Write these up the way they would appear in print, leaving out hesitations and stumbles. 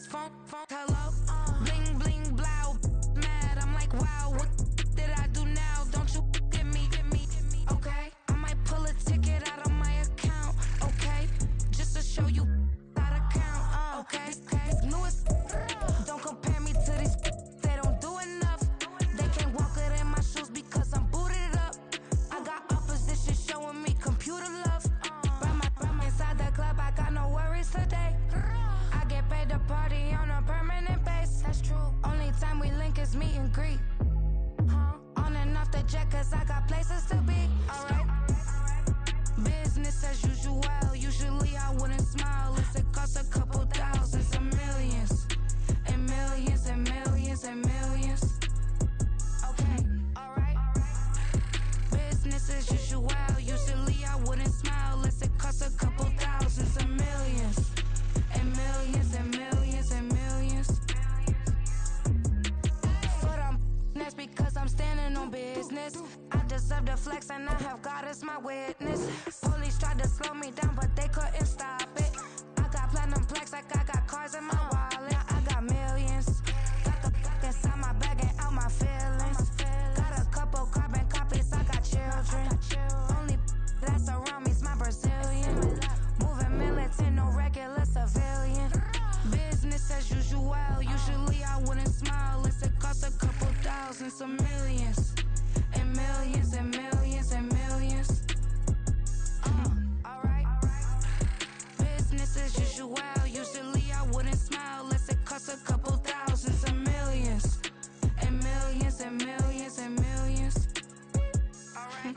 Funk, hello, bling, bling, blow, mad. I'm like, wow, what did I do now? Don't you get me, okay? I might pull a ticket out of my account, okay? Just to show you how to count, okay? Newest, don't compare me to these, they don't do enough. They can't walk it in my shoes because I'm booted up. I got opposition showing me computer love. Right inside the club, I got no worries today. I get paid to party on a permanent base. That's true. Only time we link is meet and greet. On and off the jet, cause I got places to be. Alright. Business as usual. Usually I wouldn't smile. It costs a couple thousands and millions. And millions and millions and millions. Okay, alright. Business as usual. Usually I wouldn't smile. It costs a couple thousands and millions. And millions and millions and millions. But that's because I'm standing on business. I deserve the flex and I have God as my witness. Police tried to slow me down but they couldn't stop it. I got platinum plaques like I got cars in my wallet. I got millions. Got the fuck inside my bag and out my feelings. Got a couple carbon copies, I got children. Only that's around me's my Brazilian. Moving militant, no regular civilian. Business as usual. Usually I wouldn't smile. It costs a couple thousands of millions. And millions and millions and millions. Alright. Business as usual. Usually I wouldn't smile. It costs a couple thousands of millions. And millions and millions and millions. Alright.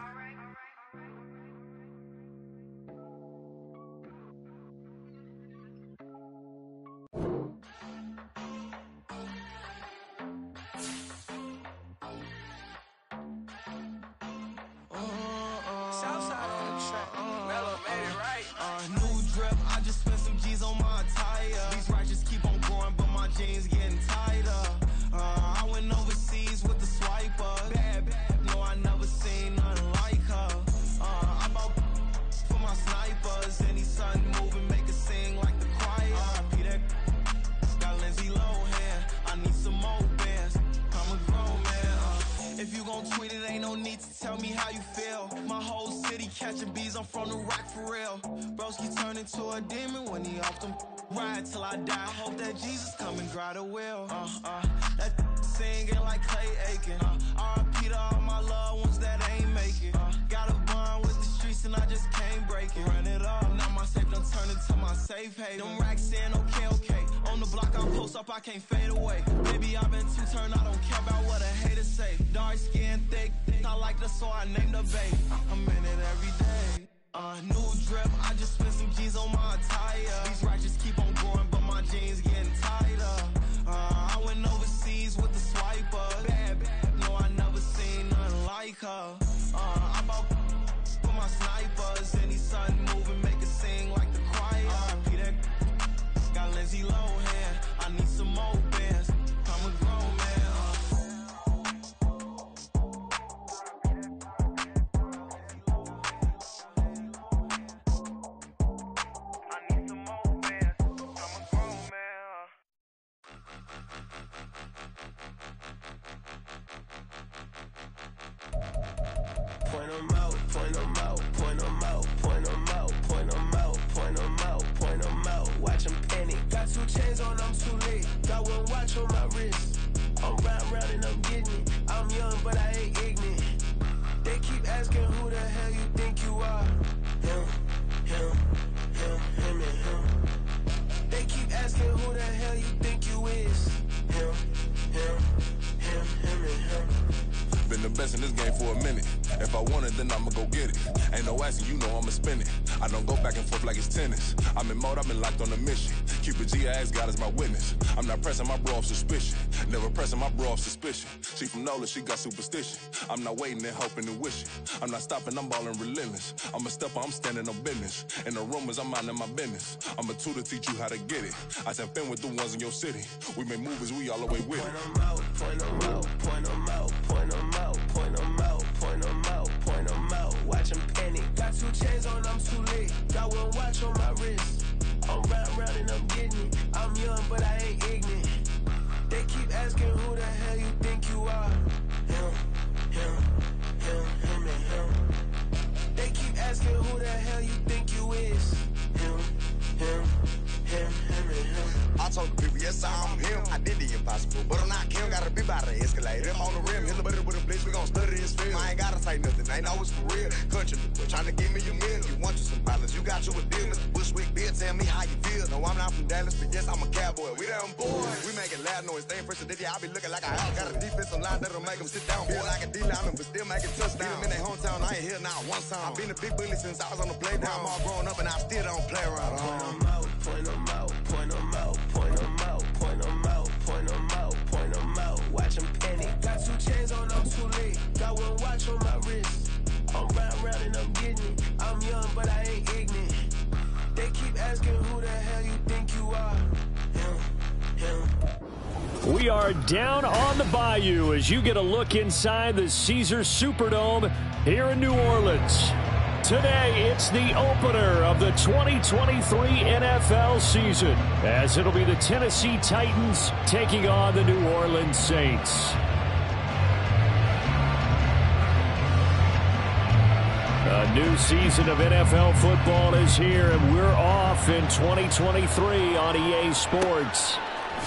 New drip, I just spent some G's on my attire. These righteous keep on going, but my jeans getting tighter. I went overseas with the swiper. Bad, no, I never seen nothing like her. I bought for my snipers. Any son moving, make it sing like the choir. Peter got Lindsay Lohan. I need some more bands. I'm a grown man. If you gon' tweet it, ain't no need to tell me how you feel. My whole city catching bees, I'm from the rock for real. Broski turn into a demon when he off them. Ride till I die. I hope that Jesus come and dry the wheel. That singing like Clay Aiken. R.I.P. to all my loved ones that ain't make it. Got a bond with the streets and I just can't break it. Run it up, now my safe done turn into my safe haven. Them racks in, okay. On the block I post up, I can't fade away. Baby, I've been too turned, I don't care about what a hater say. Dark skin, thick, I like the so I named the babe. I'm in it every day. New drip, I just spent some G's on my attire. These righteous keep on going, but my jeans getting tighter. I went overseas with the swiper. Bad, no, I never seen nothing like her. I bought for my snipers. Any son moving, make it sing like the choir. Peter got Lindsay Lohan. I need some more bands. I'm a grown man. Point 'em out, point 'em out, point 'em out, point 'em out, point 'em out, point 'em out, point 'em out. Watch 'em panic. Got 2 chains on, I'm too late. Got 1 watch on my wrist. I'm round and I'm getting it. I'm young, but I ain't ignorant. They keep asking who the hell you think you are. Him, and him. They keep asking who the hell you think you is. Him, and him. Been the best in this game for a minute. If I want it, then I'ma go get it. Ain't no asking, you know I'ma spin it. I don't go back and forth like it's tennis. I'm in mode, I've been locked on a mission. Keep a G, I ask God as my witness. I'm not pressing my bro off suspicion. Never pressing my bro off suspicion. She from Nola, she got superstition. I'm not waiting and hoping and wishing. I'm not stopping, I'm balling relentless. I'm a stepper, I'm standing on business. In the rumors, I'm minding my business. I'm a tutor, teach you how to get it. I said, been with the ones in your city. We make movies, we all the way with it. Point 'em out, point 'em out, point 'em out, point 'em out, point 'em out, point 'em out, point 'em out. Watch 'em panic. Got 2 chains on, I'm too late. Got 1 watch on my wrist. I'm round and I'm getting it. I'm young, but I ain't saw I'm him. I did the impossible, but I'm not Kim. Gotta be by the escalator. Him on the rim, hit the butter with a blitz. We gon' study his film. I ain't gotta say nothing, ain't always for real. Country, trying to give me a meal. You want you some violence, you got you a deal. Mr. Bushwick, Bill, tell me how you feel. No, I'm not from Dallas, but yes, I'm a cowboy. We them boys. We making loud noise, staying fresh. I be looking like a house. Got a defensive line that'll make them sit down. Feel like a D-lineman, but still making touchdowns. Beat them in their hometown, I ain't here now one time. I've been a big bully since I was on the playground. I'm all grown up and I still don't play around. Point them out, point them out, point them out, point them out, point them out, point them out, point them out. Watch them panic. Got 2 chains on, I'm too late. Got 1 watch on my wrist. I'm round and I'm getting it. I'm young, but I ain't ignorant. They keep asking who the hell you think you are. Him. We are down on the bayou as you get a look inside the Caesars Superdome here in New Orleans. Today, it's the opener of the 2023 NFL season, as it'll be the Tennessee Titans taking on the New Orleans Saints. A new season of NFL football is here, and we're off in 2023 on EA Sports.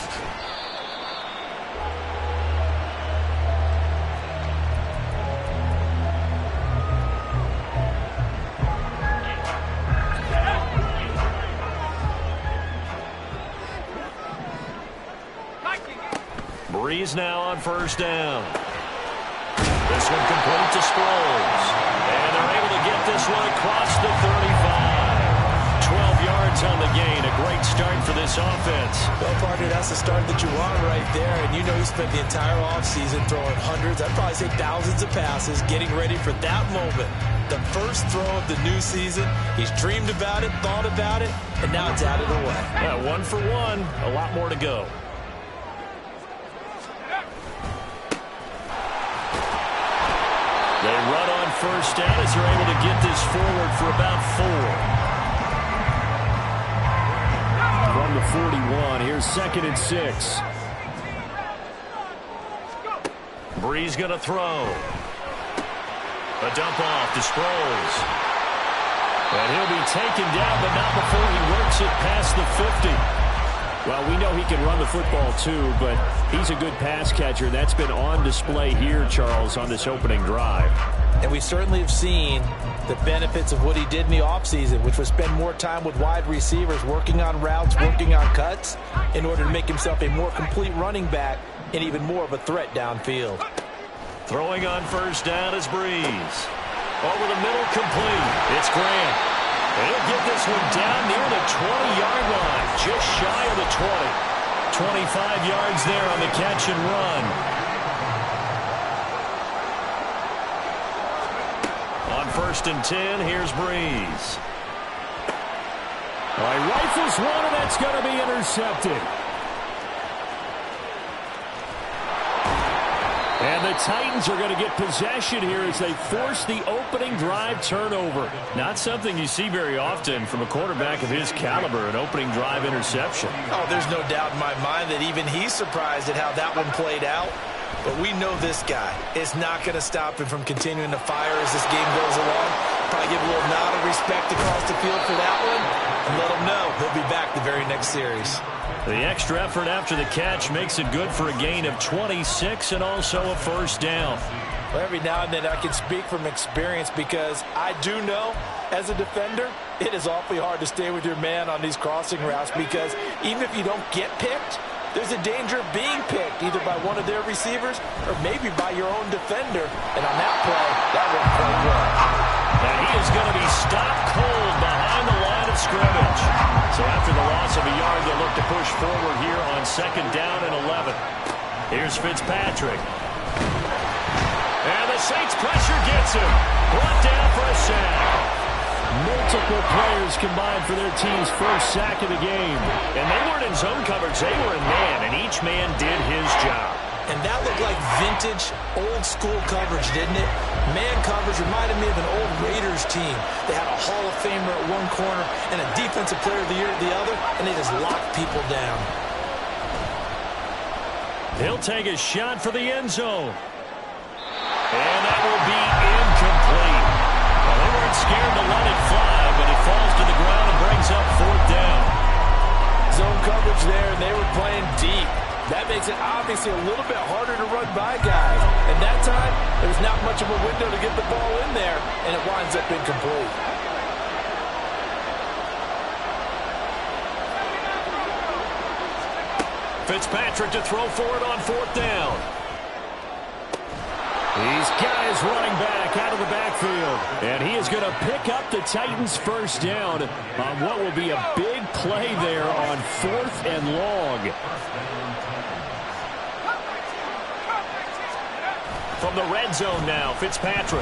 Breeze now on first down. This one complete to Sproles. And they're able to get this one across the 35. 12 yards on the gain. A great start for this offense. Well, partner, that's the start that you want right there. And you know he spent the entire offseason throwing hundreds, I'd probably say thousands of passes, getting ready for that moment. The first throw of the new season. He's dreamed about it, thought about it, and now it's out of the way. Yeah, 1 for 1. A lot more to go. They run on first down as they're able to get this forward for about 4. From the 41, here's 2nd and 6. Breeze going to throw. A dump off to Sproles. And he'll be taken down, but not before he works it past the 50. Well, we know he can run the football too, but he's a good pass catcher. That's been on display here, Charles, on this opening drive. And we certainly have seen the benefits of what he did in the offseason, which was spend more time with wide receivers, working on routes, working on cuts, in order to make himself a more complete running back and even more of a threat downfield. Throwing on first down is Breeze. Over the middle, complete. It's Grant. And he'll get this one down near the 20-yard line, just shy of the 20. 25 yards there on the catch and run. On 1st and 10, here's Breeze. All right, rifles one, and that's going to be intercepted. And the Titans are going to get possession here as they force the opening drive turnover. Not something you see very often from a quarterback of his caliber, an opening drive interception. Oh, there's no doubt in my mind that even he's surprised at how that one played out. But we know this guy is not going to stop him from continuing to fire as this game goes along. Probably give a little nod of respect across the field for that one and let him know he'll be back the very next series. The extra effort after the catch makes it good for a gain of 26 and also a first down. Well, every now and then I can speak from experience because I do know as a defender it is awfully hard to stay with your man on these crossing routes because even if you don't get picked, there's a danger of being picked either by one of their receivers or maybe by your own defender. And on that play, that worked quite well. And he is going to be stopped cold behind the line of scrimmage. So after the loss of a yard, they'll look to push forward here on 2nd down and 11. Here's Fitzpatrick. And the Saints pressure gets him. Brought down for a sack. Multiple players combined for their team's first sack of the game. And they weren't in zone coverage. They were in man, and each man did his job. And that looked like vintage, old-school coverage, didn't it? Man coverage reminded me of an old Raiders team. They had a Hall of Famer at one corner and a Defensive Player of the Year at the other, and they just locked people down. He'll take a shot for the end zone. And that will be incomplete. Well, they weren't scared to let it fly, but it falls to the ground and brings up 4th down. Zone coverage there, when they were playing deep. That makes it obviously a little bit harder to run by guys. And that time, there's not much of a window to get the ball in there, and it winds up incomplete. Fitzpatrick to throw for it on 4th down. He's got his running back out of the backfield. And he is going to pick up the Titans' first down on what will be a big play there on 4th and long. From the red zone now, Fitzpatrick.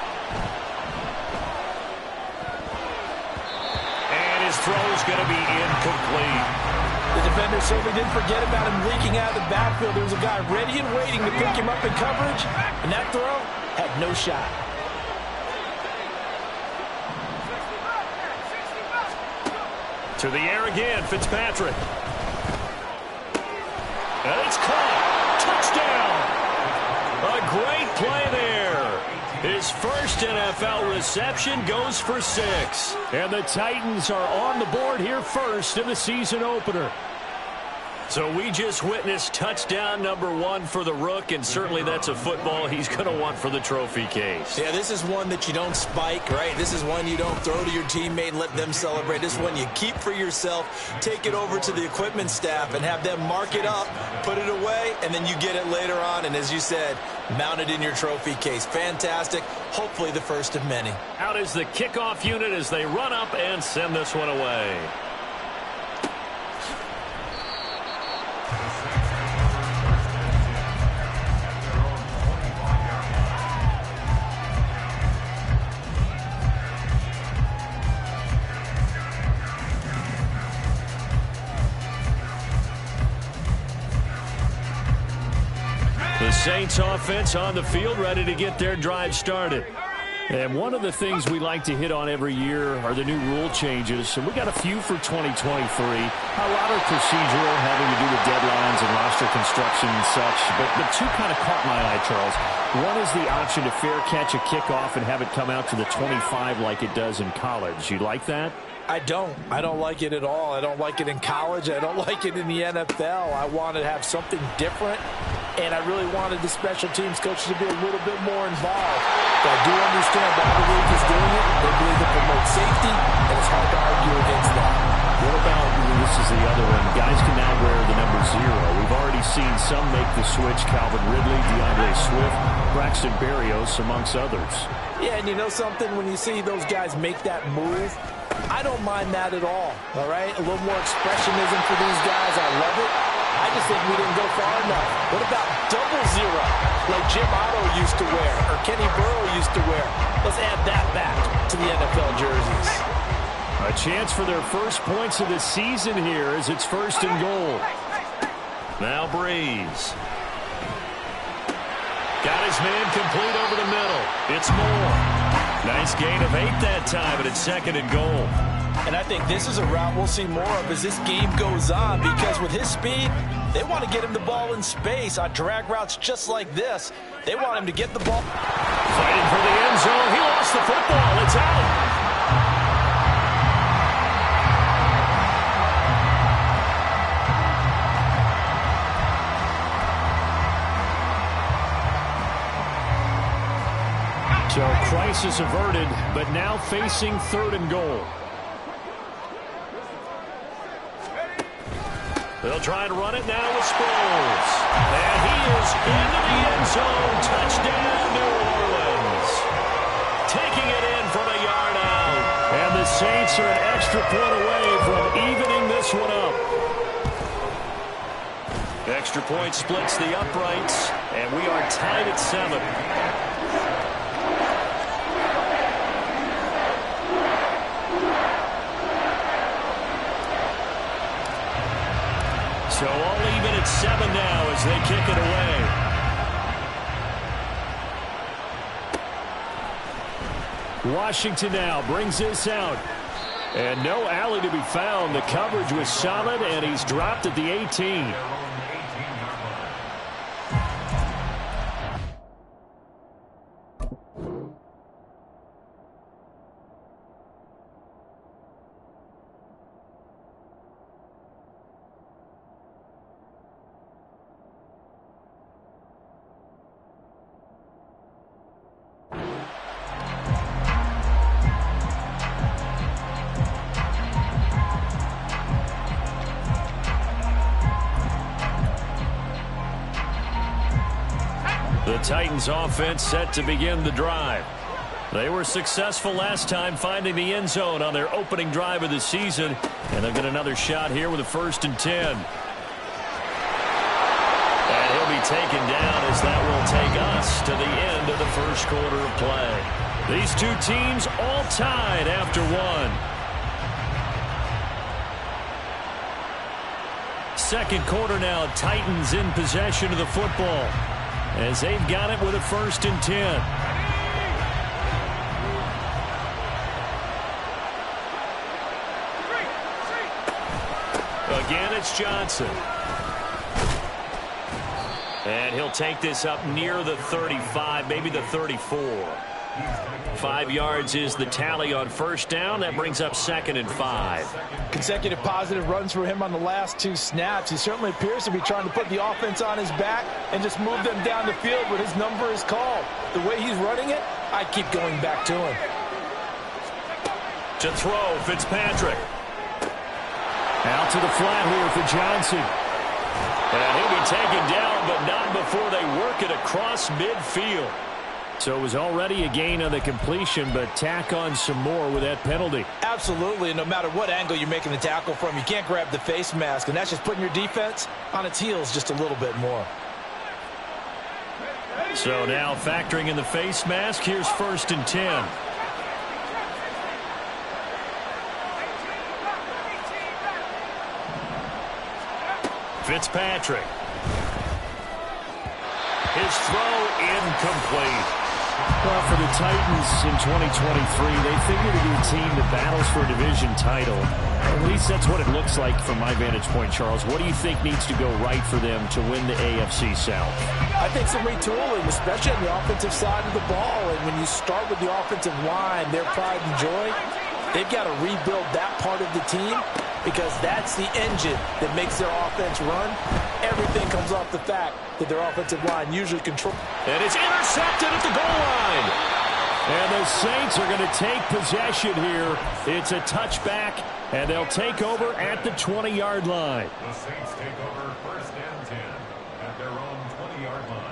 And his throw is going to be incomplete. The defender certainly didn't forget about him leaking out of the backfield. There was a guy ready and waiting to pick him up in coverage, and that throw had no shot. To the air again, Fitzpatrick. And it's caught. Touchdown. A great play there. His first NFL reception goes for 6. And the Titans are on the board here first in the season opener. So we just witnessed touchdown number 1 for the Rook, and certainly that's a football he's going to want for the trophy case. Yeah, this is one that you don't spike, right? This is one you don't throw to your teammate and let them celebrate. This is one you keep for yourself, take it over to the equipment staff and have them mark it up, put it away, and then you get it later on. And as you said, mount it in your trophy case. Fantastic. Hopefully the first of many. Out is the kickoff unit as they run up and send this one away. The Saints offense on the field, ready to get their drive started. And one of the things we like to hit on every year are the new rule changes. And we got a few for 2023. A lot are procedural, having to do with deadlines and roster construction and such. But two kind of caught my eye, Charles. One is the option to fair catch a kickoff and have it come out to the 25 like it does in college. You like that? I don't like it at all. I don't like it in college. I don't like it in the NFL. I want to have something different, and I really wanted the special teams coaches to be a little bit more involved. But I do understand why the league is doing it. They believe it promotes safety, and it's hard to argue against that. What about, this is the other one, guys can now wear the number 0. We've already seen some make the switch, Calvin Ridley, DeAndre Swift, Braxton Berrios, amongst others. Yeah, and you know something? When you see those guys make that move, I don't mind that at all right? A little more expressionism for these guys. I love it. I just think we didn't go far enough. What about double 0, like Jim Otto used to wear or Kenny Burrow used to wear? Let's add that back to the NFL jerseys. A chance for their first points of the season here as it's 1st and goal. Now Breeze. Got his man complete over the middle. It's Moore. Nice gain of 8 that time, but it's 2nd and goal. And I think this is a route we'll see more of as this game goes on, because with his speed, they want to get him the ball in space on drag routes just like this. They want him to get the ball. Fighting for the end zone. He lost the football. It's out. So crisis averted, but now facing 3rd and goal. They'll try and run it now with Sproles. And he is into the end zone. Touchdown, New Orleans. Taking it in from a yard out. And the Saints are an extra point away from evening this one up. Extra point splits the uprights, and we are tied at 7. So all even at 7 now as they kick it away. Washington now brings this out. And no alley to be found. The coverage was solid, and he's dropped at the 18. The Titans offense set to begin the drive. They were successful last time finding the end zone on their opening drive of the season, and they'll get another shot here with a 1st and 10. And he'll be taken down as that will take us to the end of the first quarter of play. These two teams all tied after one. Second quarter now, Titans in possession of the football as they've got it with a 1st and 10. Again, it's Johnson. And he'll take this up near the 35, maybe the 34. 5 yards is the tally on 1st down. That brings up 2nd and 5. Consecutive positive runs for him on the last 2 snaps. He certainly appears to be trying to put the offense on his back and just move them down the field when his number is called. The way he's running it, I keep going back to him. To throw, Fitzpatrick. Out to the flat here for Johnson. And he'll be taken down, but not before they work it across midfield. So it was already a gain on the completion, but tack on some more with that penalty. Absolutely. No matter what angle you're making the tackle from, you can't grab the face mask, and that's just putting your defense on its heels just a little bit more. So now factoring in the face mask, here's 1st and 10. Fitzpatrick. His throw incomplete. Well, for the Titans in 2023, they figure to be a team that battles for a division title. At least that's what it looks like from my vantage point, Charles. What do you think needs to go right for them to win the AFC South? I think some retooling, especially on the offensive side of the ball. And when you start with the offensive line, their pride and joy, they've got to rebuild that part of the team because that's the engine that makes their offense run. Everything comes off the fact that their offensive line usually controls. And it's intercepted at the goal line. And the Saints are going to take possession here. It's a touchback, and they'll take over at the 20-yard line. The Saints take over 1st and 10 at their own 20-yard line.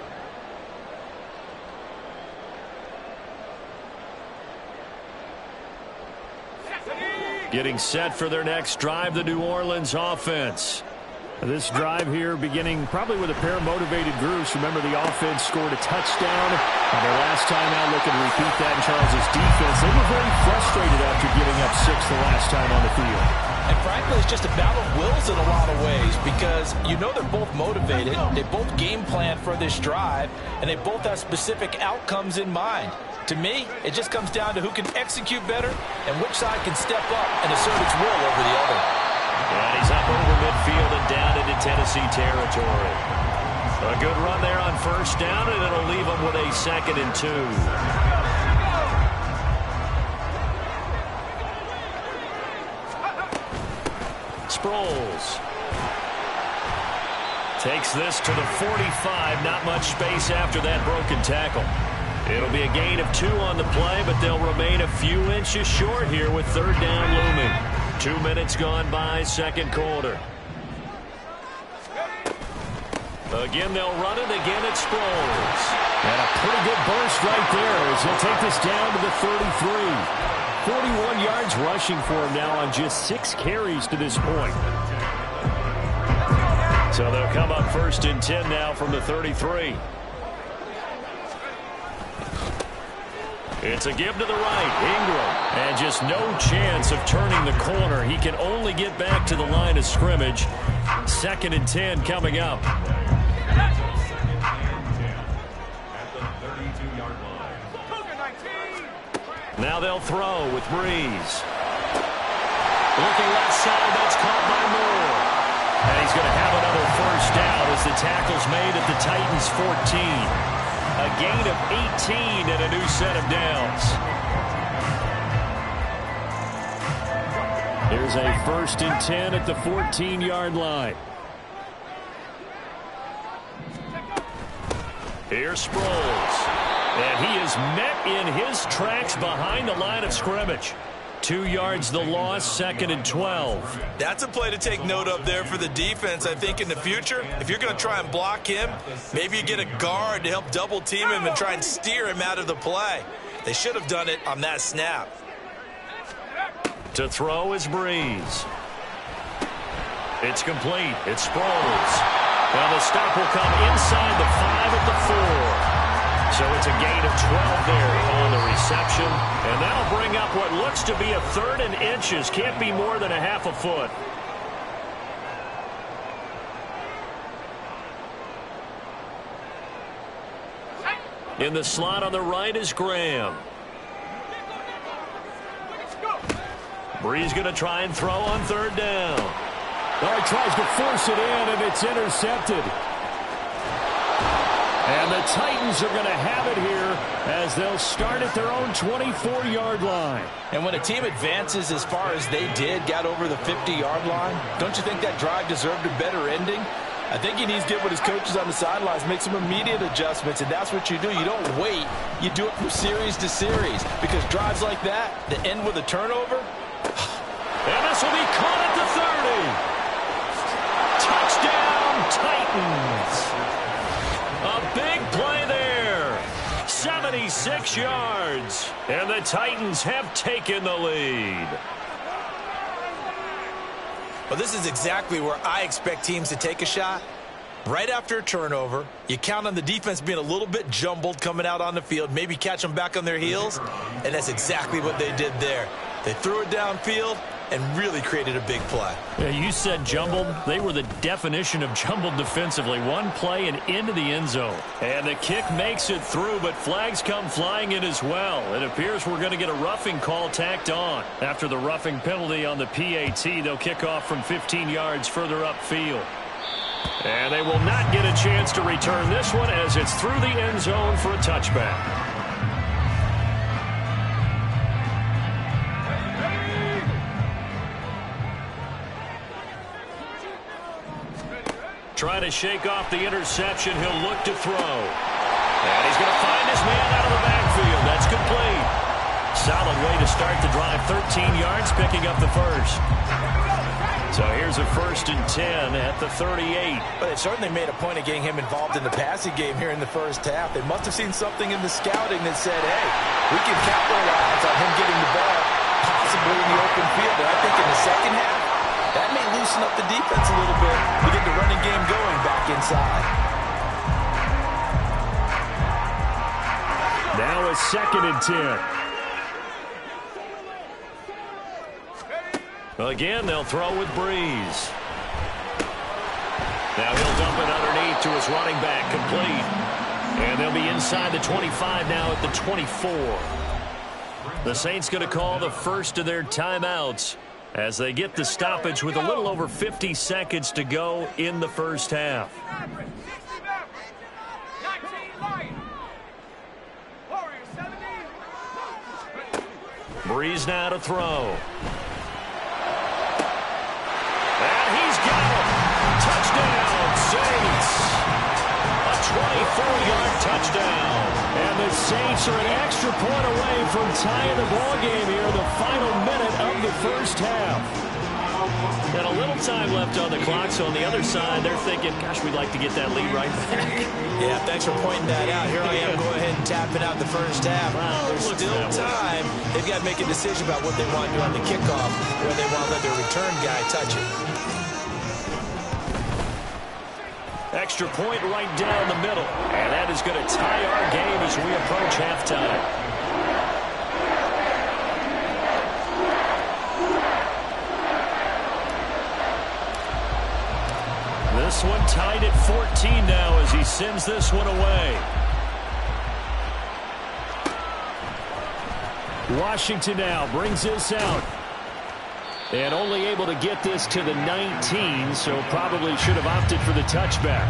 Getting set for their next drive, the New Orleans offense. This drive here beginning probably with a pair of motivated groups. Remember, the offense scored a touchdown. And their last time out looking to repeat that in Charles's defense. They were very frustrated after giving up 6 the last time on the field. And frankly, it's just a battle of wills in a lot of ways because you know they're both motivated. They both game plan for this drive, and they both have specific outcomes in mind. To me, it just comes down to who can execute better and which side can step up and assert its will over the other. And he's up over midfield and down into Tennessee territory. A good run there on 1st down, and it'll leave him with a 2nd and 2. Sproles takes this to the 45. Not much space after that broken tackle. It'll be a gain of 2 on the play, but they'll remain a few inches short here with 3rd down looming. 2 minutes gone by, 2nd quarter. Again, they'll run it. Again, it's Sproles. And a pretty good burst right there as he'll take this down to the 33. 41 yards rushing for him now on just 6 carries to this point. So they'll come up 1st and 10 now from the 33. It's a give to the right. Ingram. And just no chance of turning the corner. He can only get back to the line of scrimmage. 2nd and 10 coming up. Now they'll throw with Breeze. Looking left side. That's caught by Moore. And he's going to have another 1st down as the tackle's made at the Titans' 14. A gain of 18 and a new set of downs. Here's a 1st and 10 at the 14-yard line. Here's Sproles. And he is met in his tracks behind the line of scrimmage. 2 yards the loss, 2nd and 12. That's a play to take note of there for the defense. I think in the future, if you're going to try and block him, maybe you get a guard to help double team him and try and steer him out of the play. They should have done it on that snap. To throw is Breeze. It's complete. It's Sproles. Well, the stop will come inside the 5 at the 4. So it's a gain of 12 there on the reception. And that'll bring up what looks to be a 3rd and inches. Can't be more than a half a foot. In the slot on the right is Graham. Breeze going to try and throw on 3rd down. Oh, he tries to force it in, and it's intercepted. And the Titans are going to have it here as they'll start at their own 24-yard line. And when a team advances as far as they did, got over the 50-yard line, don't you think that drive deserved a better ending? I think he needs to get with his coaches on the sidelines, make some immediate adjustments, and that's what you do. You don't wait. You do it from series to series, because drives like that end with a turnover. And this will be caught at the 30. Touchdown, Titans. A big play there. 76 yards. And the Titans have taken the lead. Well, this is exactly where I expect teams to take a shot. Right after a turnover, you count on the defense being a little bit jumbled coming out on the field, maybe catch them back on their heels, and that's exactly what they did there. They threw it downfield and really created a big play. Yeah, you said jumbled. They were the definition of jumbled defensively. One play and into the end zone. And the kick makes it through, but flags come flying in as well. It appears we're going to get a roughing call tacked on. After the roughing penalty on the PAT, they'll kick off from 15 yards further upfield. And they will not get a chance to return this one as it's through the end zone for a touchback. Trying to shake off the interception. He'll look to throw. And he's going to find his man out of the backfield. That's complete. Solid way to start the drive. 13 yards, picking up the first. So here's a 1st and 10 at the 38. But they certainly made a point of getting him involved in the passing game here in the first half. They must have seen something in the scouting that said, hey, we can capitalize on him getting the ball possibly in the open field. But I think in the second half, that may loosen up the defense a little bit to get the running game going back inside. Now a 2nd and 10. Well, again, they'll throw with Breeze. Now he'll dump it underneath to his running back, complete. And they'll be inside the 25 now at the 24. The Saints going to call the first of their timeouts as they get the stoppage with a little over 50 seconds to go in the first half. Breeze now to throw. And he's got it. Touchdown, Saints. A 24-yard touchdown. And the Saints are an extra point away from tying the ball game here in the final minute of the first half. And a little time left on the clock, so on the other side, they're thinking, gosh, we'd like to get that lead right back. Yeah, thanks for pointing that out. Here I am going ahead and tapping out the first half. Wow, there's still time. They've got to make a decision about what they want to do on the kickoff, where they want to let their return guy touch it. Extra point right down the middle. And that is going to tie our game as we approach halftime. This one tied at 14 now as he sends this one away. Washington now brings this out. And only able to get this to the 19, so probably should have opted for the touchback.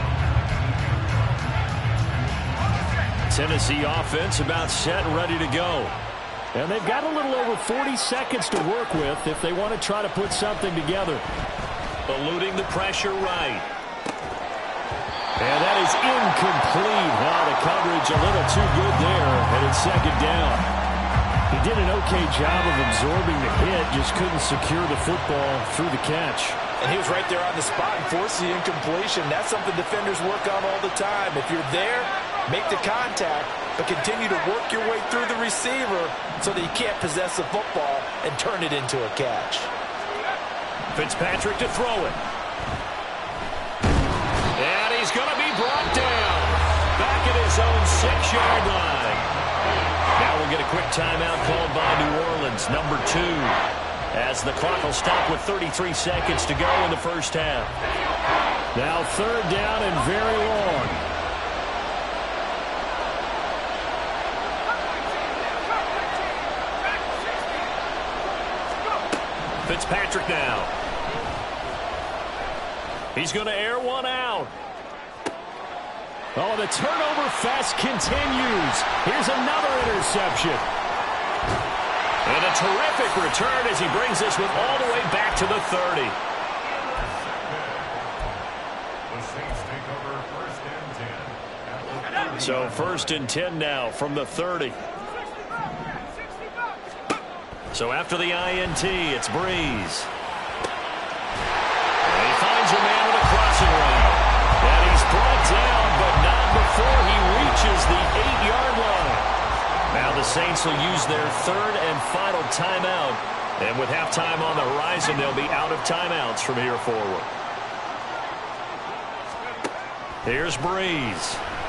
Tennessee offense about set and ready to go. And they've got a little over 40 seconds to work with if they want to try to put something together. Eluding the pressure right. And that is incomplete. Wow, the coverage a little too good there, and it's 2nd down. He did an okay job of absorbing the hit, just couldn't secure the football through the catch. And he was right there on the spot and forced the incompletion. That's something defenders work on all the time. If you're there, make the contact, but continue to work your way through the receiver so that you can't possess the football and turn it into a catch. Fitzpatrick to throw it. And he's going to be brought down. Back at his own 6-yard line. Now we'll get a quick timeout called by New Orleans, number 2. As the clock will stop with 33 seconds to go in the first half. Now 3rd down and very long. Fitzpatrick now. He's going to air one out. Oh, the turnover fest continues. Here's another interception. And a terrific return as he brings this one all the way back to the 30. The Saints take over 1st and 10. So 1st and 10 now from the 30. So after the INT, it's Breeze. And he finds a man with a crossing route. And he's brought down, but not before he reaches the 8-yard line. Now the Saints will use their 3rd and final timeout. And with halftime on the horizon, they'll be out of timeouts from here forward. Here's Breeze.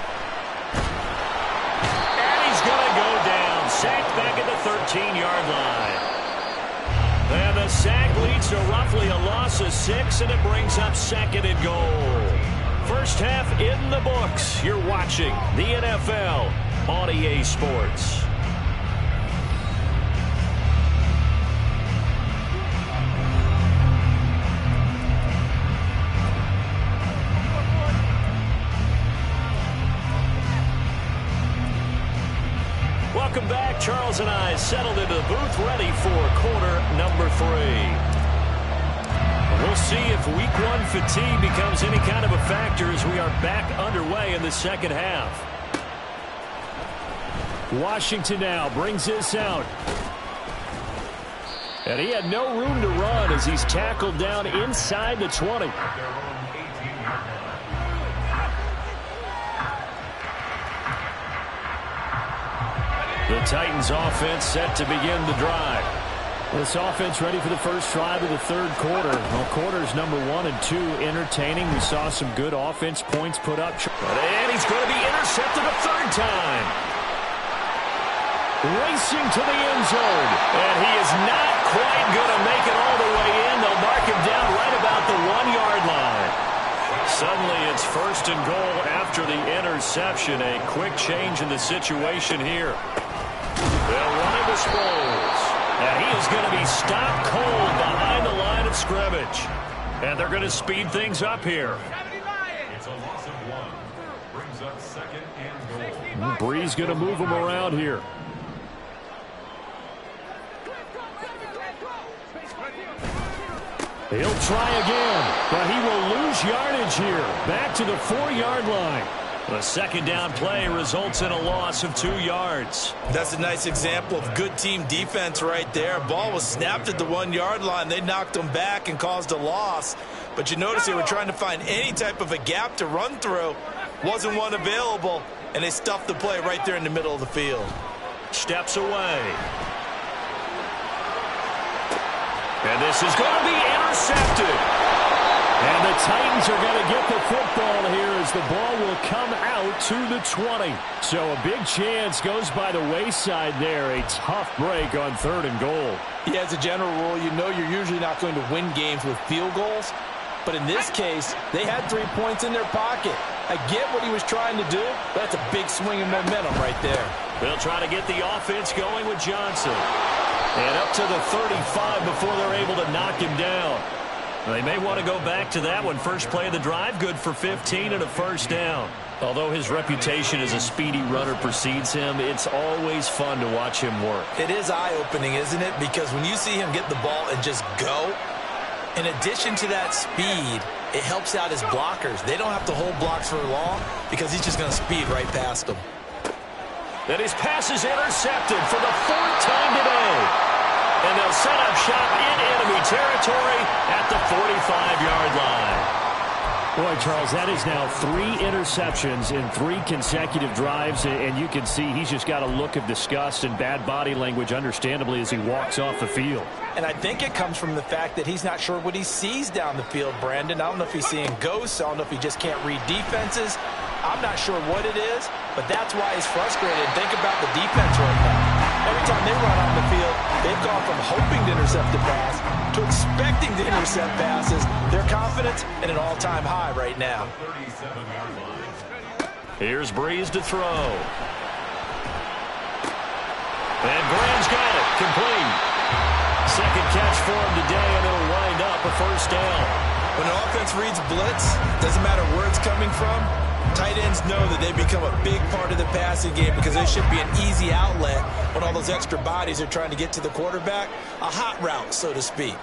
And he's going to go down. Sacked back at the 13-yard line. And the sack leads to roughly a loss of 6, and it brings up 2nd and goal. First half in the books. You're watching the NFL on EA Sports. Welcome back. Charles and I settled into the booth, ready for quarter number 3. We'll see if week 1 fatigue becomes any kind of a factor as we are back underway in the second half. Washington now brings this out. And he had no room to run as he's tackled down inside the 20. The Titans offense set to begin the drive. This offense ready for the first drive of the 3rd quarter. Well, quarters number 1 and 2 entertaining. We saw some good offense points put up. And he's going to be intercepted a 3rd time. Racing to the end zone. And he is not quite going to make it all the way in. They'll mark him down right about the 1-yard line. Suddenly it's 1st and goal after the interception. A quick change in the situation here. They'll run it with Sproles. And he is going to be stopped cold behind the line of scrimmage. And they're going to speed things up here. It's a loss of 1. Brings up 2nd and goal. Breeze going to move him around here. He'll try again, but he will lose yardage here. Back to the 4-yard line. The 2nd down play results in a loss of 2 yards. That's a nice example of good team defense right there. Ball was snapped at the 1-yard line. They knocked him back and caused a loss. But you notice they were trying to find any type of a gap to run through. Wasn't one available, and they stuffed the play right there in the middle of the field. Steps away. And this is going to be intercepted. And the Titans are going to get the football here as the ball will come out to the 20. So a big chance goes by the wayside there. A tough break on 3rd and goal. Yeah, as a general rule, you know you're usually not going to win games with field goals. But in this case, they had 3 points in their pocket. I get what he was trying to do. That's a big swing of momentum right there. They'll try to get the offense going with Johnson. And up to the 35 before they're able to knock him down. They may want to go back to that one. First play of the drive, good for 15 and a 1st down. Although his reputation as a speedy runner precedes him, it's always fun to watch him work. It is eye-opening, isn't it? Because when you see him get the ball and just go, in addition to that speed, it helps out his blockers. They don't have to hold blocks for long because he's just going to speed right past them. And his pass is intercepted for the 4th time today. And they'll set up shop in enemy territory at the 45-yard line. Boy, Charles, that is now 3 interceptions in 3 consecutive drives, and you can see he's just got a look of disgust and bad body language, understandably, as he walks off the field. And I think it comes from the fact that he's not sure what he sees down the field, Brandon. I don't know if he's seeing ghosts. I don't know if he just can't read defenses. I'm not sure what it is, but that's why he's frustrated. Think about the defense right now. Every time they run on the field, they've gone from hoping to intercept a pass to expecting to intercept passes. Their confidence at an all-time high right now. Here's Breeze to throw. And Graham's got it. Complete. Second catch for him today, and it'll wind up a first down. When an offense reads blitz, doesn't matter where it's coming from, tight ends know that they become a big part of the passing game because they should be an easy outlet when all those extra bodies are trying to get to the quarterback. A hot route, so to speak.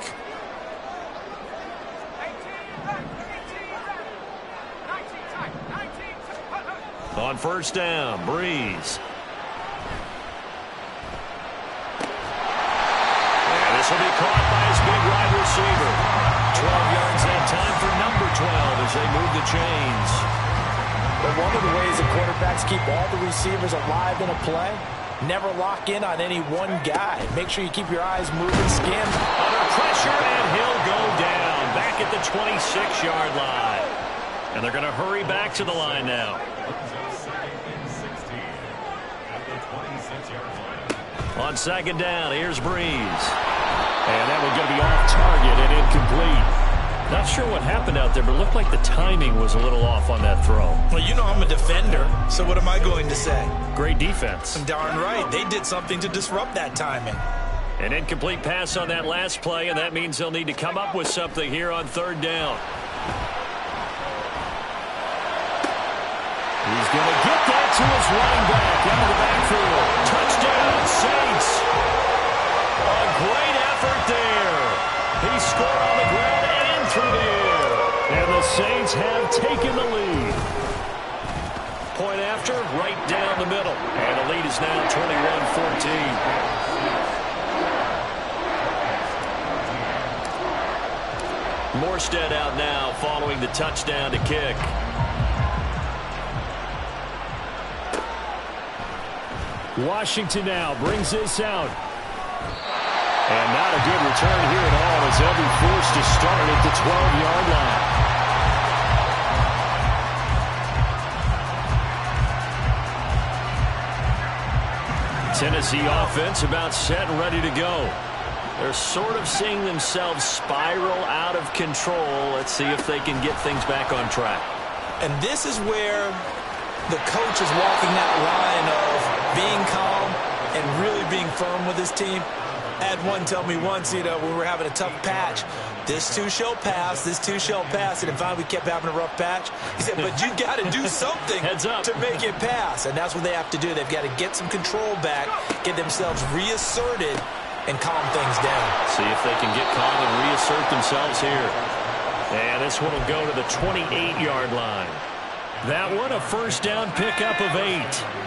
On first down, Breeze. And this will be caught by his big wide receiver. 12 yards that time for number 12 as they move the chains. But one of the ways that quarterbacks keep all the receivers alive in a play, never lock in on any one guy. Make sure you keep your eyes moving, scan. Under pressure, and he'll go down back at the 26-yard line. And they're going to hurry back to the line now. On second down, here's Breeze. And that one's going to be off target and incomplete. Not sure what happened out there, but it looked like the timing was a little off on that throw. Well, you know I'm a defender, so what am I going to say? Great defense. I'm darn right. They did something to disrupt that timing. An incomplete pass on that last play, and that means they'll need to come up with something here on third down. He's going to get that to his running back out of the backfield. Touchdown, Saints. A great effort there. He scored on the ground and through the air. And the Saints have taken the lead. Point after, right down the middle. And the lead is now 21-14. Morstead out now following the touchdown to kick. Washington now brings this out. And not a good return here at all as they'll be forced to start at the 12-yard line. Tennessee offense about set and ready to go. They're sort of seeing themselves spiral out of control. Let's see if they can get things back on track. And this is where the coach is walking that line of being calm and really being firm with his team. I had one tell me once, when we were having a tough patch, this too shall pass, this too shall pass, and finally we kept having a rough patch. He said, but you got to do something to make it pass, and that's what they have to do. They've got to get some control back, get themselves reasserted, and calm things down. See if they can get calm and reassert themselves here. And this one will go to the 28-yard line. That one, a first down pickup of 8.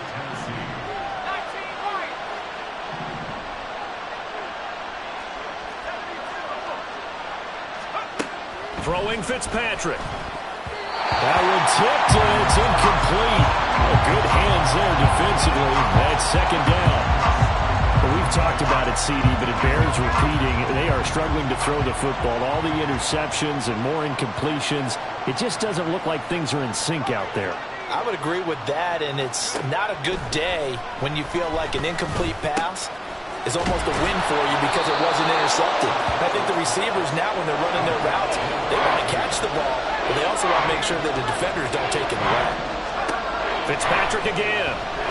Throwing Fitzpatrick. That one tipped, and it's incomplete. Oh, good hands there defensively. That's second down. Well, we've talked about it, CD, but it bears repeating. They are struggling to throw the football. All the interceptions and more incompletions. It just doesn't look like things are in sync out there. I would agree with that, and it's not a good day when you feel like an incomplete pass is almost a win for you because it wasn't intercepted. I think the receivers now, when they're running their routes, they want to catch the ball, but they also want to make sure that the defenders don't take it away. Fitzpatrick again.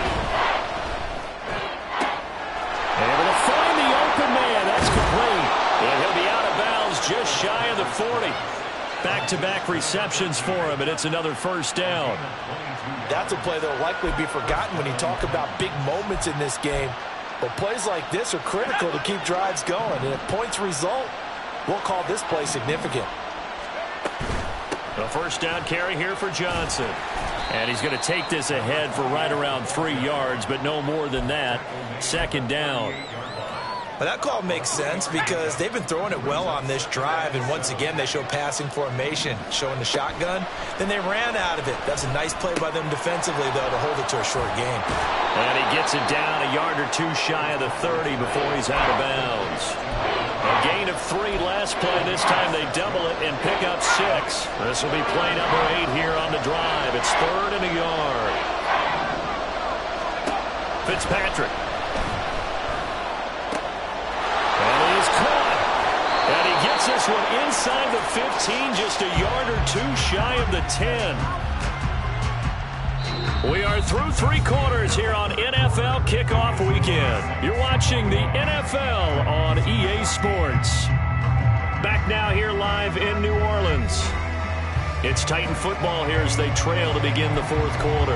Able to find the open man. That's complete. And he'll be out of bounds just shy of the 40. Back-to-back receptions for him, and it's another first down. That's a play that will likely be forgotten when you talk about big moments in this game. But plays like this are critical to keep drives going. And if points result, we'll call this play significant. A first down carry here for Johnson. And he's going to take this ahead for right around 3 yards, but no more than that. Second down. Well, that call makes sense because they've been throwing it well on this drive, and once again they show passing formation, showing the shotgun. Then they ran out of it. That's a nice play by them defensively, though, to hold it to a short game. And he gets it down a yard or two shy of the 30 before he's out of bounds. A gain of 3 last play. This time they double it and pick up 6. This will be play number 8 here on the drive. It's 3rd and a yard. Fitzpatrick. And he is caught. And he gets this one inside the 15, just a yard or 2 shy of the 10. We are through 3 quarters here on NFL Kickoff Weekend. You're watching the NFL on EA Sports. Back now here live in New Orleans. It's Titan football here as they trail to begin the 4th quarter.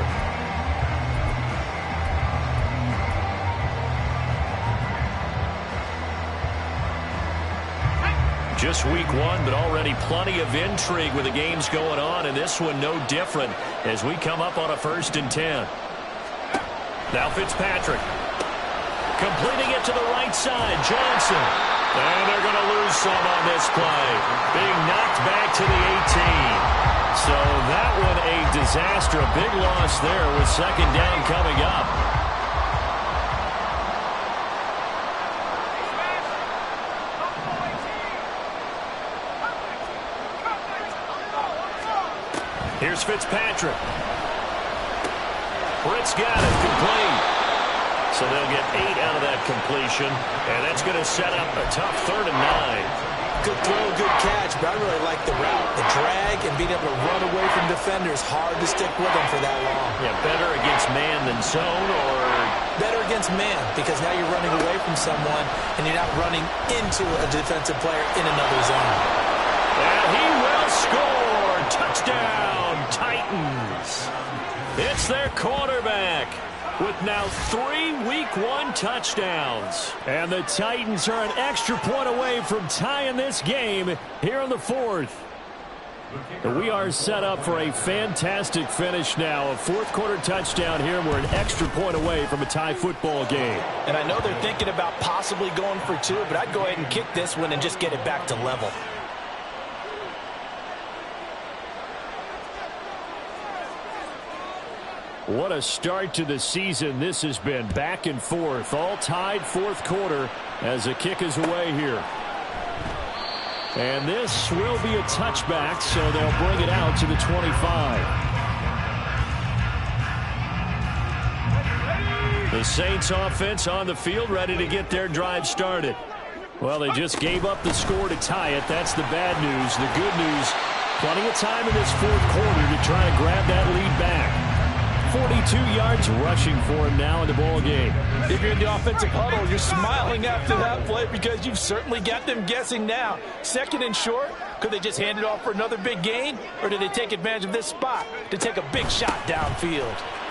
Just week 1, but already plenty of intrigue with the games going on, and this one no different as we come up on a 1st and 10. Now Fitzpatrick. Completing it to the right side, Johnson. And they're going to lose some on this play. Being knocked back to the 18. So that one a disaster, a big loss there with 2nd down coming up. Here's Fitzpatrick. Britt's got it, complete. So they'll get 8 out of that completion, and that's going to set up a tough 3rd and 9. Good throw, good catch, but I really like the route. The drag and being able to run away from defenders, hard to stick with them for that long. Yeah, better against man than zone, or? Better against man, because now you're running away from someone, and you're not running into a defensive player in another zone. And he will score. Touchdown, Titans. It's their quarterback with now 3 week 1 touchdowns. And the Titans are an extra point away from tying this game here in the 4th. We are set up for a fantastic finish now. A 4th quarter touchdown here. We're an extra point away from a tie football game. And I know they're thinking about possibly going for 2, but I'd go ahead and kick this one and just get it back to level. What a start to the season this has been. Back and forth, all tied 4th quarter as the kick is away here. And this will be a touchback, so they'll bring it out to the 25. The Saints offense on the field, ready to get their drive started. Well, they just gave up the score to tie it. That's the bad news. The good news, plenty of time in this 4th quarter to try to grab that lead back. 42 yards rushing for him now in the ball game. If you're in the offensive huddle, you're smiling after that play because you've certainly got them guessing now. 2nd and short, could they just hand it off for another big gain? Or did they take advantage of this spot to take a big shot downfield?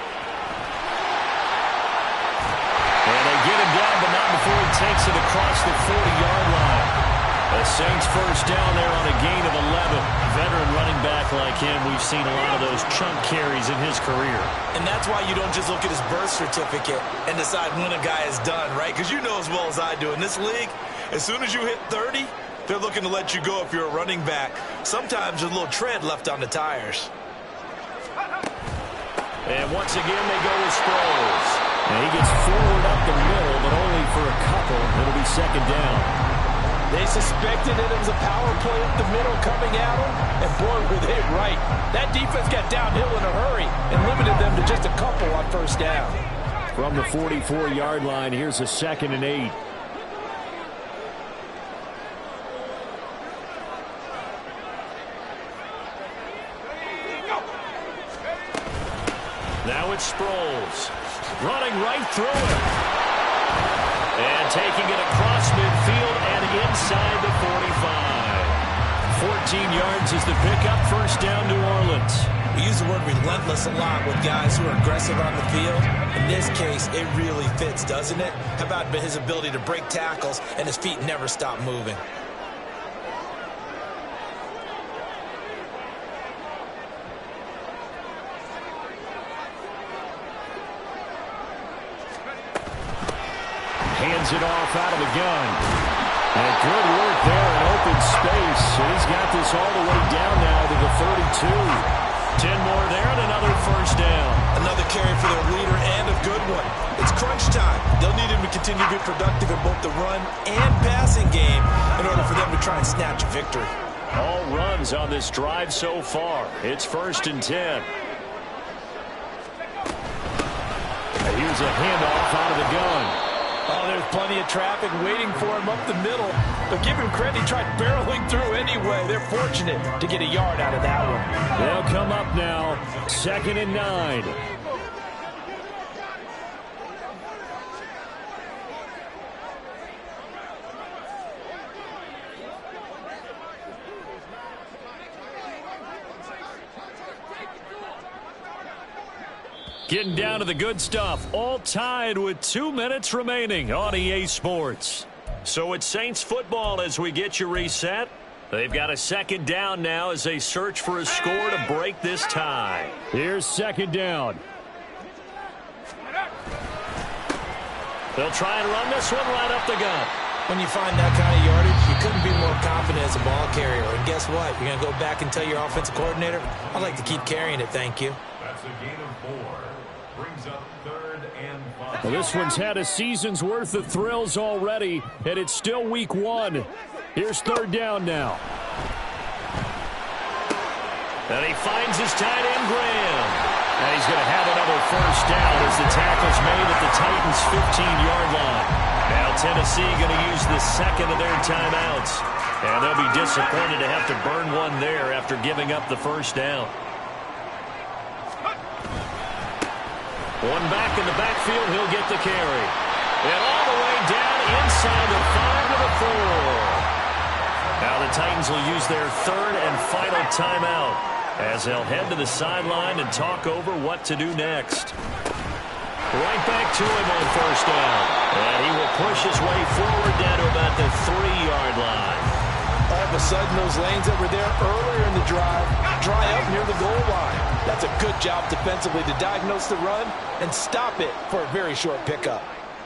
And they get him down, but not before he takes it across the 40-yard line. The Saints 1st down there on a gain of 11. Veteran running back like him, we've seen a lot of those chunk carries in his career. And that's why you don't just look at his birth certificate and decide when a guy is done, right? Because you know as well as I do, in this league, as soon as you hit 30, they're looking to let you go if you're a running back. Sometimes there's a little tread left on the tires. And once again, they go with Sproles. And he gets forward up the middle, but only for a couple. It'll be 2nd down. They suspected it was a power play up the middle coming at them, and boy, were they right. That defense got downhill in a hurry and limited them to just a couple on 1st down. From the 44-yard line, here's a 2nd and 8. Now it's Sproles, running right through it. And taking it across midfield and inside the 45. 14 yards is the pickup. 1st down, New Orleans. We use the word relentless a lot with guys who are aggressive on the field. In this case, it really fits, doesn't it? How about his ability to break tackles and his feet never stop moving? hands it off out of the gun. And good work there in open space. And he's got this all the way down now to the 32. 10 more there and another first down. Another carry for their leader and a good one. It's crunch time. They'll need him to continue to be productive in both the run and passing game in order for them to try and snatch a victory. All runs on this drive so far. It's 1st and 10. And here's a handoff out of the gun. Oh, there's plenty of traffic waiting for him up the middle. But give him credit, he tried barreling through anyway. They're fortunate to get a yard out of that one. They'll come up now, 2nd and 9. Getting down to the good stuff, all tied with 2 minutes remaining on EA Sports. So it's Saints football as we get you reset. They've got a 2nd down now as they search for a score to break this tie. Here's 2nd down. They'll try and run this one right up the gut. When you find that kind of yardage, you couldn't be more confident as a ball carrier. And guess what? You're going to go back and tell your offensive coordinator, I'd like to keep carrying it, thank you. That's a gain of 4. Brings up 3rd and 5. Well, this one's had a season's worth of thrills already, and it's still week 1. Here's 3rd down now. And he finds his tight end, Graham. And he's going to have another first down as the tackle's made at the Titans' 15-yard line. Now Tennessee going to use the 2nd of their timeouts. And they'll be disappointed to have to burn one there after giving up the first down. One back in the backfield, he'll get the carry. And all the way down inside the 5 to the 4. Now the Titans will use their 3rd and final timeout as they'll head to the sideline and talk over what to do next. Right back to him on first down. And he will push his way forward down to about the 3-yard line. All of a sudden, those lanes that were there earlier in the drive dry up near the goal line. That's a good job defensively to diagnose the run and stop it for a very short pickup.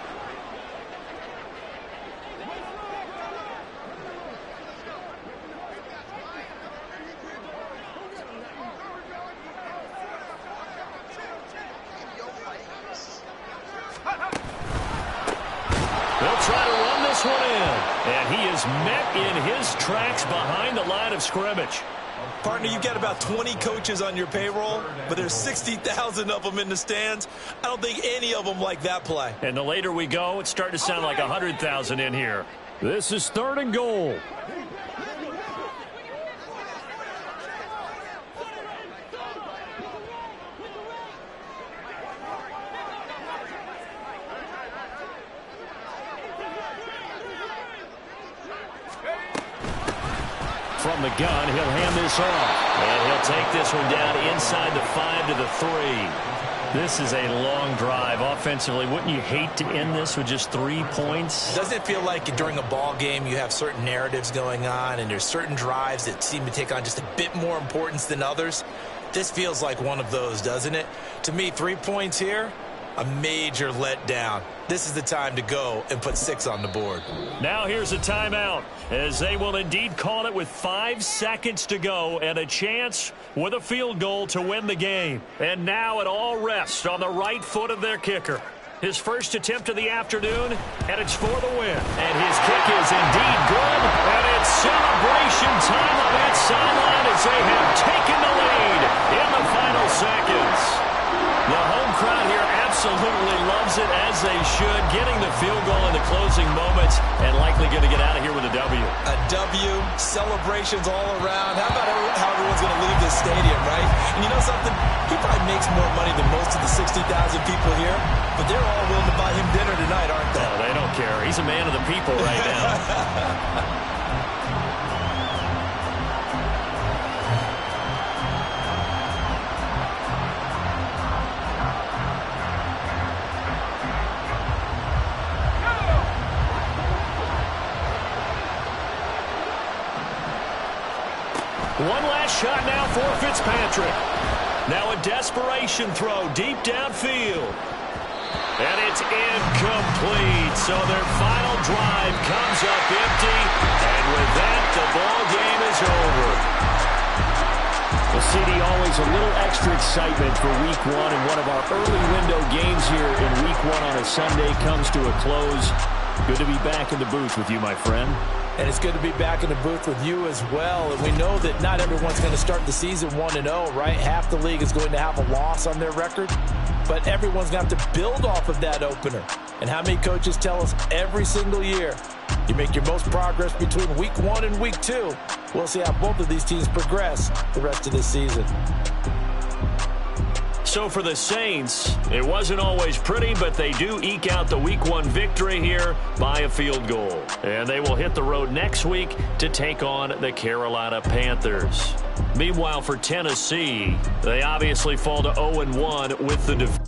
They'll try to run this one in. And he is met in his tracks behind the line of scrimmage. Partner, you've got about 20 coaches on your payroll, but there's 60,000 of them in the stands. I don't think any of them like that play. And the later we go, it's starting to sound like 100,000 in here. This is 3rd and goal. From the gun, he'll hand this off. And he'll take this one down inside the 5 to the 3. This is a long drive offensively. Wouldn't you hate to end this with just 3 points? Doesn't it feel like during a ball game you have certain narratives going on and there's certain drives that seem to take on just a bit more importance than others? This feels like one of those, doesn't it? To me, 3 points here, a major letdown. This is the time to go and put 6 on the board. Now here's a timeout as they will indeed call it with 5 seconds to go and a chance with a field goal to win the game. And now it all rests on the right foot of their kicker. His first attempt of the afternoon, and it's for the win. And his kick is indeed good, and it's celebration time on that sideline as they have taken the lead in the final seconds. The home crowd here absolutely loves it, as they should, getting the field goal in the closing moments and likely going to get out of here with a W. A W, celebrations all around. How about how everyone's going to leave this stadium, right? And you know something? He probably makes more money than most of the 60,000 people here, but they're all willing to buy him dinner tonight, aren't they? Oh, they don't care. He's a man of the people right now. One last shot now for Fitzpatrick. Now a desperation throw deep downfield. And it's incomplete. So their final drive comes up empty. And with that, the ball game is over. Well, CD, always a little extra excitement for Week 1. And one of our early window games here in Week 1 on a Sunday comes to a close. Good to be back in the booth with you, my friend. And it's good to be back in the booth with you as well. And we know that not everyone's going to start the season 1-0, right? Half the league is going to have a loss on their record. But everyone's going to have to build off of that opener. And how many coaches tell us every single year, you make your most progress between Week 1 and Week 2. We'll see how both of these teams progress the rest of this season. So for the Saints, it wasn't always pretty, but they do eke out the Week 1 victory here by a field goal. And they will hit the road next week to take on the Carolina Panthers. Meanwhile, for Tennessee, they obviously fall to 0-1 with the defeat.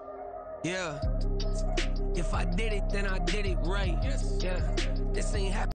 Yeah. If I did it, then I did it right. Yeah. This ain't happening.